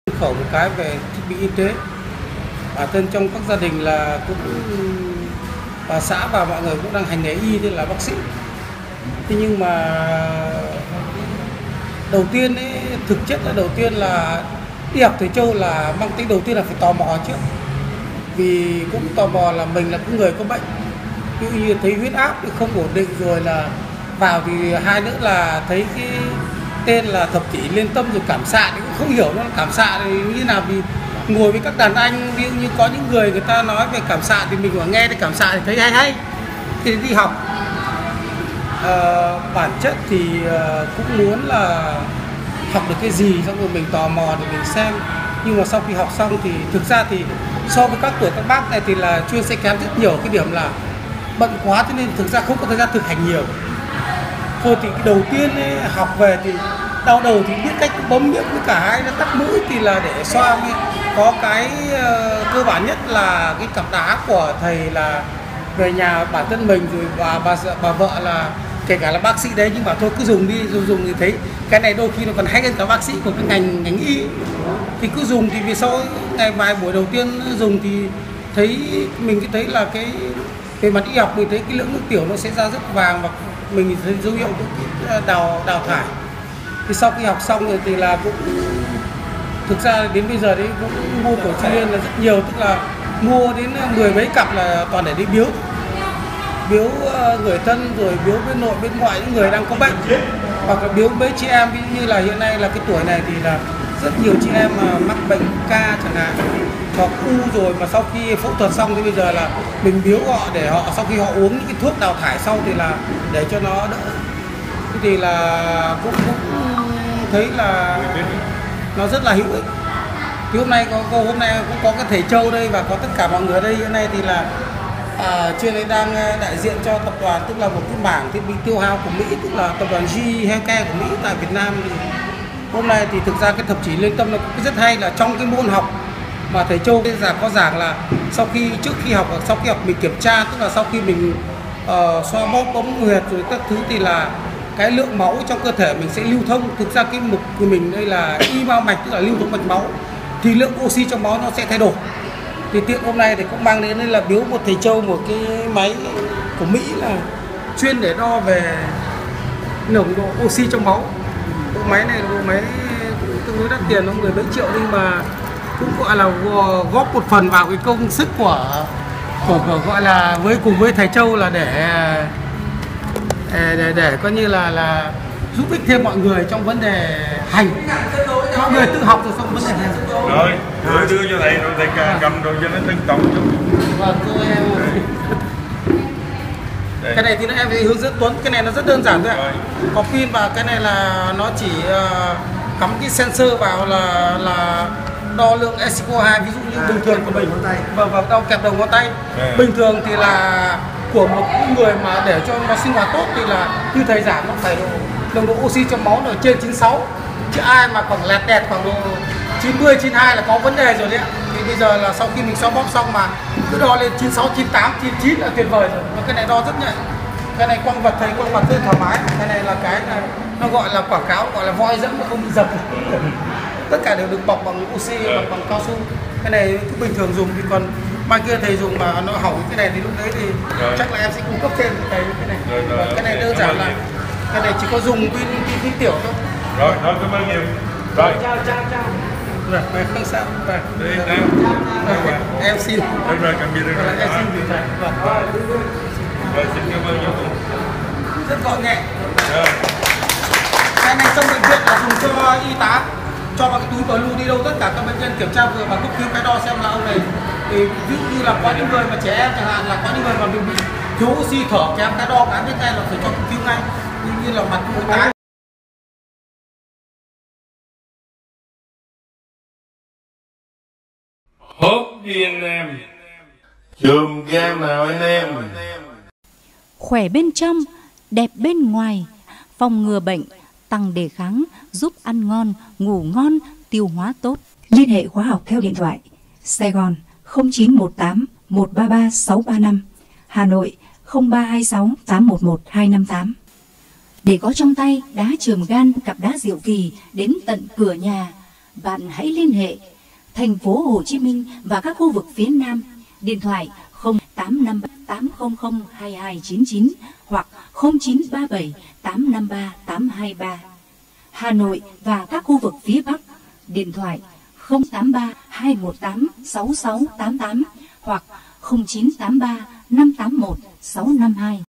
Khẩu một cái về thiết bị y tế, bản thân trong các gia đình là cũng bà xã và mọi người cũng đang hành nghề y, tức là bác sĩ. Thế nhưng mà đầu tiên ấy, thực chất là đầu tiên là đi học thầy Châu là mang tính đầu tiên là phải tò mò trước, vì cũng tò mò là mình là cái người có bệnh, ví dụ như thấy huyết áp thì không ổn định rồi là vào, thì hai nữa là thấy cái tên là thập kỷ liên tâm rồi cảm xạ thì cũng không hiểu nó là cảm xạ thì như nào, vì ngồi với các đàn anh ví dụ như có những người ta nói về cảm xạ thì mình nghe thấy cảm xạ thì thấy hay thì đi học. Bản chất thì cũng muốn là học được cái gì xong rồi mình tò mò để mình xem, nhưng mà sau khi học xong thì thực ra thì so với các tuổi các bác này thì là chuyên sẽ kém rất nhiều, cái điểm là bận quá cho nên thực ra không có thời gian thực hành nhiều. Thôi thì cái đầu tiên ấy, học về thì đau đầu thì biết cách bấm miệng với cả hai nó tắt mũi thì là để xoa. Có cái cơ bản nhất là cái cặp đá của thầy là về nhà bản thân mình rồi bà vợ là kể cả là bác sĩ đấy nhưng mà thôi cứ dùng đi, dùng thì thấy cái này đôi khi nó còn hay hơn cả bác sĩ của cái ngành y, thì cứ dùng thì vì sau ngày vài buổi đầu tiên dùng thì thấy mình thấy là cái về mặt y học mình thấy cái lượng nước tiểu nó sẽ ra rất vàng và mình thấy dấu hiệu đào thải. Thì sau khi học xong rồi thì là cũng thực ra đến bây giờ đấy cũng mua của Chi Liên là rất nhiều, tức là mua đến 10 mấy cặp là toàn để đi biếu người thân rồi biếu bên nội bên ngoại những người đang có bệnh, hoặc là biếu mấy chị em, ví dụ như là hiện nay là cái tuổi này thì là rất nhiều chị em mà mắc bệnh ca chẳng hạn hoặc u rồi mà sau khi phẫu thuật xong thì bây giờ là mình biếu họ để họ sau khi họ uống những cái thuốc đào thải sau thì là để cho nó đỡ, thì là cũng thấy là nó rất là hữu ích. Thì hôm nay cũng có cái thầy Châu đây và có tất cả mọi người ở đây. Hiện nay thì là trên đây đang đại diện cho tập đoàn, tức là một cái mảng thiết bị tiêu hao của Mỹ, tức là tập đoàn GE Healthcare của Mỹ tại Việt Nam. Thì hôm nay thì thực ra cái thập kỷ liên tâm nó cũng rất hay là trong cái môn học mà thầy Châu có giảng là trước khi học và sau khi học mình kiểm tra, tức là sau khi mình xoa bóp bấm huyệt rồi các thứ thì là cái lượng máu trong cơ thể mình sẽ lưu thông. Thực ra cái mục của mình đây là y mao mạch, tức là lưu thông mạch máu, thì lượng oxy trong máu nó sẽ thay đổi. Thì tiện hôm nay thì cũng mang đến là biếu một thầy Châu một cái máy của Mỹ là chuyên để đo về nồng độ oxy trong máu. Bộ máy này là bộ máy tương đối đắt tiền, nó 10 mấy triệu, nhưng mà cũng gọi là góp một phần vào cái công sức của gọi là cùng với thầy Châu là để coi như là giúp ích thêm mọi người trong vấn đề hành. Mọi người tự học rồi xong vấn đề hành. Rồi đưa cho thầy rồi thầy cầm rồi cho nó tinh tổng chút. Vâng, thưa em. Cái này thì em phải hướng dẫn Tuấn, cái này nó rất đơn giản thôi ạ. Có pin và cái này là nó chỉ cắm cái sensor vào là đo lượng SCO2, ví dụ như bình thường của mình và đo kẹp đầu ngón tay. Bình thường thì là của một người mà để cho nó sinh hoạt tốt thì là như thầy giảng nó phải nồng độ oxy trong máu ở trên 96, chứ ai mà khoảng lẹt đẹt khoảng độ 90, 92 là có vấn đề rồi đấy ạ. Thì bây giờ là sau khi mình xoa bóp xong mà cứ đo lên 96, 98, 99 là tuyệt vời rồi. Và cái này đo rất nhạy. Cái này quăng vật thầy quăng vật rất thoải mái. Cái này là cái này, nó gọi là quảng cáo, gọi là voi dẫm mà không bị dập. Tất cả đều được bọc bằng oxy, bằng cao su. Cái này cứ bình thường dùng, thì còn mai kia thầy dùng mà nó hỏng cái này thì lúc đấy thì chắc là em sẽ cung cấp thêm cái này. Cái này đơn giản là cái này chỉ có dùng pin tiểu thôi. Rồi, cảm ơn nhiều. Rồi. Chào. Rồi, không sao. Rồi. Em xin. Rồi, cảm ơn rồi. Em xin gửi thầy. Rồi, xin cảm ơn vô cùng. Rất gọn nhẹ. Cái này trong bệnh viện là dùng cho y tá, cho vào cái túi blue đi đâu tất cả các bệnh nhân kiểm tra vừa và cấp cứu cái đo xem là ông này thì ví dụ như là có những người mà trẻ em chẳng hạn, là có những người mà mình bị thiếu oxy thở kém, cái đo cái biết ngay là phải cho cấp cứu ngay, như là mặt mũi tái. Hốt đi anh em, chùm game nào anh em. Khỏe bên trong, đẹp bên ngoài, phòng ngừa bệnh, tăng đề kháng, giúp ăn ngon, ngủ ngon, tiêu hóa tốt. Liên hệ khóa học theo điện thoại Sài Gòn 0918 133 635, Hà Nội 0326 811 258. Để có trong tay đá chườm gan, cặp đá diệu kỳ đến tận cửa nhà, bạn hãy liên hệ thành phố Hồ Chí Minh và các khu vực phía Nam, điện thoại 0858 800 2299 hoặc 0937 853 823. Hà Nội và các khu vực phía Bắc, điện thoại 083 218 6688 hoặc 0983 581 652.